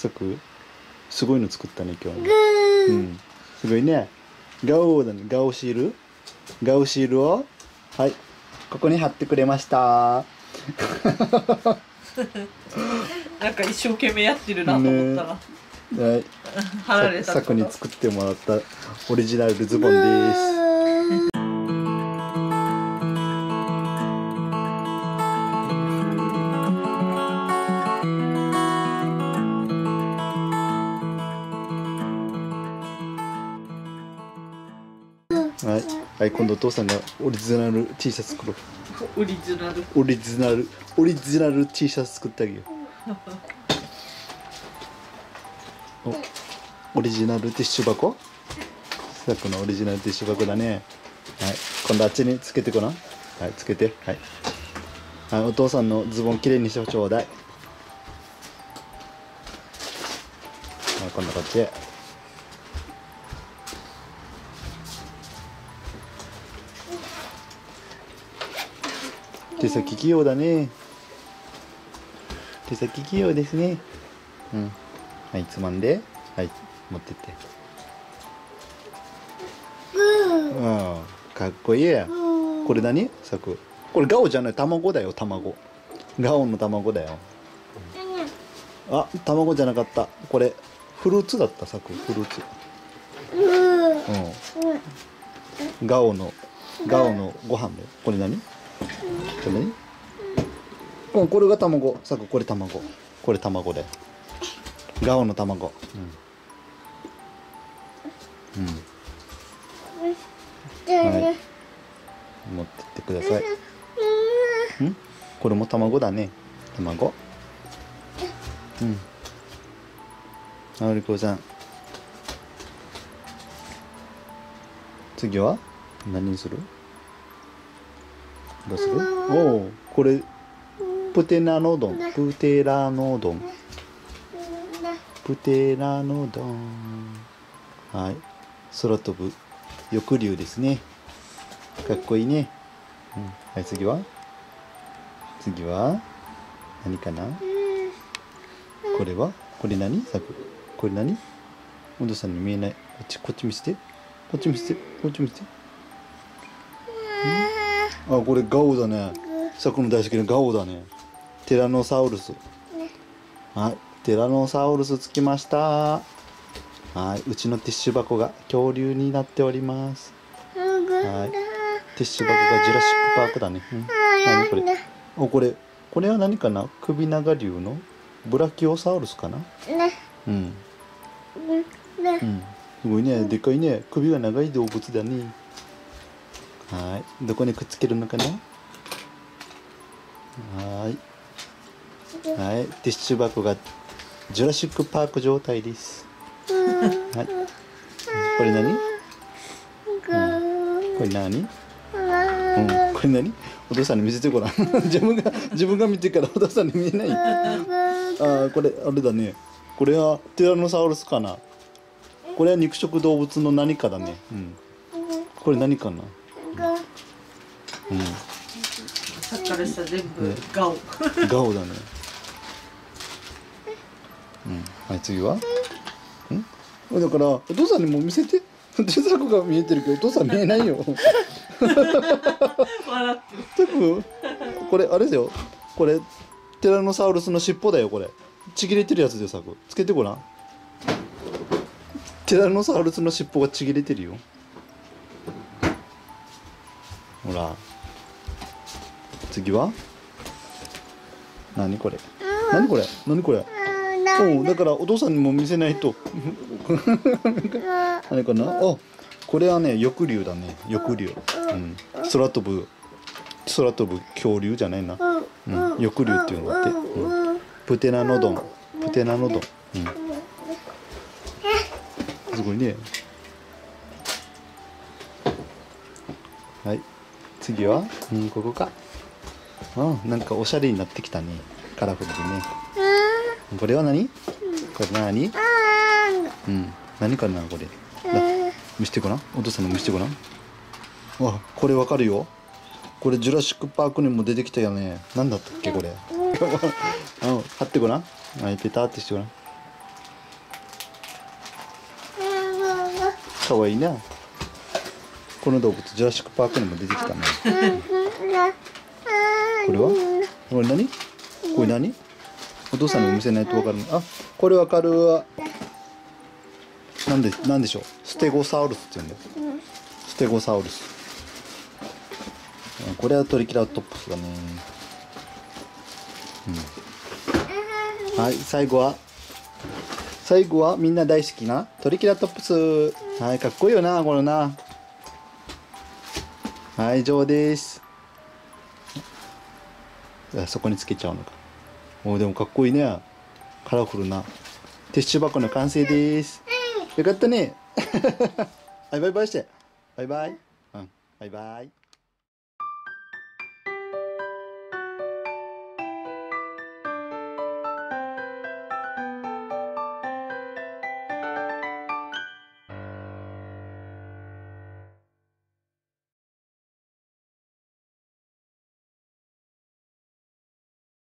さくすごいの作ったね今日ね。うん、すごいね。ガオだね。ガオシール、ガオシールをはいここに貼ってくれました。 なんか一生懸命やってるなと思ったら、 ね、はい、 貼られたさくに作ってもらったオリジナルズボンです。はい、はい、今度お父さんがオリジナル T シャツ作ろう。 オリジナルオリジナル T シャツ作ってあげよう。オリジナルティッシュ箱、さくのオリジナルティッシュ箱だね。はい、今度あっちにつけてごらん。はい、つけて、はい、はい、お父さんのズボンきれいにしてちょうだい。はい、今度こっちへ。手先器用だね。手先器用ですね。うん、はい、つまんで、はい、持ってって。うん、かっこいいや。これ何？さく。これガオじゃない、卵だよ、卵。ガオの卵だよ。あ、卵じゃなかった。これフルーツだった、さく。フルーツ。うん。ガオのご飯だよ。これ何？これ何？うん、これが卵。さく、これ卵。これ卵で。ガオの卵。うん。うん。はい。持ってってください。ん？これも卵だね。卵。うん。あおりこさん。次は何にする？どうする？おお、これプテラノドン。プテラノドン。プテラノドン。はい。空飛ぶ翼竜ですね。かっこいいね。うん、はい、次は何かな。これ何？さく、これ何？お父さんに見えない。こっち見せて。こっち見せて。あ、これガオだね。さくの大好きなガオだね。ティラノサウルス。はい、ティラノサウルスつきました。はい、うちのティッシュ箱が恐竜になっております。はい、ティッシュ箱がジュラシックパークだね。うん、何これ？お、これは何かな？首長竜のブラキオサウルスかな？うん。うん。すごいね、でかいね。首が長い動物だね。はい、どこにくっつけるのかな？はい。はい、ティッシュ箱がジュラシックパーク状態です。はい。これ何？うん、これ何？うん、これ何？お父さんに見せてごらん。自分が見てからお父さんに見えない。ああ、これあれだね。これはティラノサウルスかな。これは肉食動物の何かだね。うん。これ何かな。うん。 さっきからした全部ガオ。 ガオだね。うん。はい、次は。うん。だからお父さんにも見せて。手作が見えてるけどお父さん見えないよ。 笑ってる。 これあれだよ。これティラノサウルスの尻尾だよ。これちぎれてるやつでさくつけてごらん。ティラノサウルスの尻尾がちぎれてるよ。ほら。次は何これ？何これ？おう、だからお父さんにも見せないと。何かな？あ、これはね、翼竜だね。翼竜。うん。空飛ぶ恐竜じゃないな。うん。翼竜っていうのがあって。うん。プテラノドン。うん。すごいね。はい。次は、ここか。なんかおしゃれになってきたね。カラフルでね。これは何？これ何？うん。何かなこれ。見してごらん。お父さんも見してごらん。あ、これわかるよ。これジュラシックパークにも出てきたよね。なんだったっけこれ。貼ってごらん。はい、ペタってしてごらん。 かわいいな。この動物ジュラシックパークにも出てきたね。これはこれ何？これ何？お父さんにも見せないと分かるの。あ、これ分かるわ。なんでしょう。ステゴサウルスって言うんだよ。ステゴサウルス。これはトリケラトプスだね。はい、最後はみんな大好きなトリケラトプス。はい、かっこいいよな、これな。はい、以上です。そこにつけちゃうのか。お、でもかっこいいね。カラフルなティッシュ箱の完成です。よかったね。はい、バイバイして。バイバイ。うん、バイバイ。